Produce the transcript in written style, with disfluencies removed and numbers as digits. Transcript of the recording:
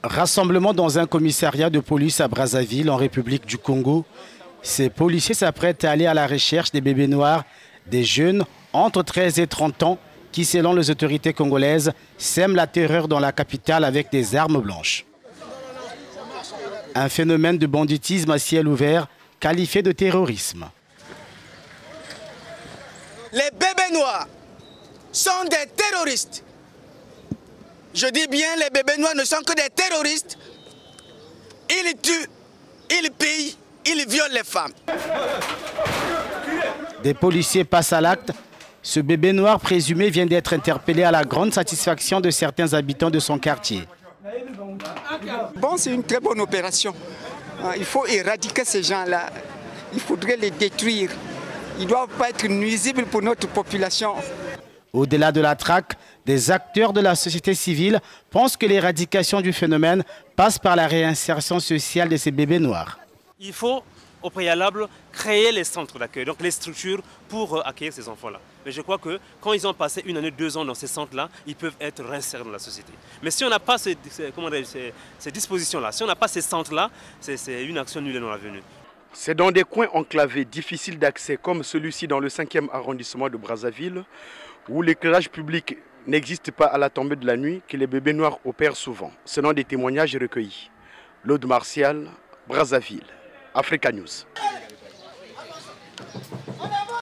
Rassemblement dans un commissariat de police à Brazzaville, en République du Congo. Ces policiers s'apprêtent à aller à la recherche des bébés noirs, des jeunes entre 13 et 30 ans qui, selon les autorités congolaises, sèment la terreur dans la capitale avec des armes blanches. Un phénomène de banditisme à ciel ouvert qualifié de terrorisme. Les bébés noirs sont des terroristes. Je dis bien, les bébés noirs ne sont que des terroristes. Ils tuent, ils pillent, ils violent les femmes. Des policiers passent à l'acte. Ce bébé noir présumé vient d'être interpellé à la grande satisfaction de certains habitants de son quartier. Bon, c'est une très bonne opération. Il faut éradiquer ces gens-là. Il faudrait les détruire. Ils ne doivent pas être nuisibles pour notre population. Au-delà de la traque, des acteurs de la société civile pensent que l'éradication du phénomène passe par la réinsertion sociale de ces bébés noirs. Il faut au préalable créer les centres d'accueil, donc les structures pour accueillir ces enfants-là. Mais je crois que quand ils ont passé 1 année, 2 ans dans ces centres-là, ils peuvent être réinsérés dans la société. Mais si on n'a pas ces dispositions-là, si on n'a pas ces centres-là, c'est une action nulle et non avenue. C'est dans des coins enclavés, difficiles d'accès, comme celui-ci dans le 5e arrondissement de Brazzaville, où l'éclairage public n'existe pas à la tombée de la nuit, que les bébés noirs opèrent souvent, selon des témoignages recueillis. Claude Martial, Brazzaville, Africa News.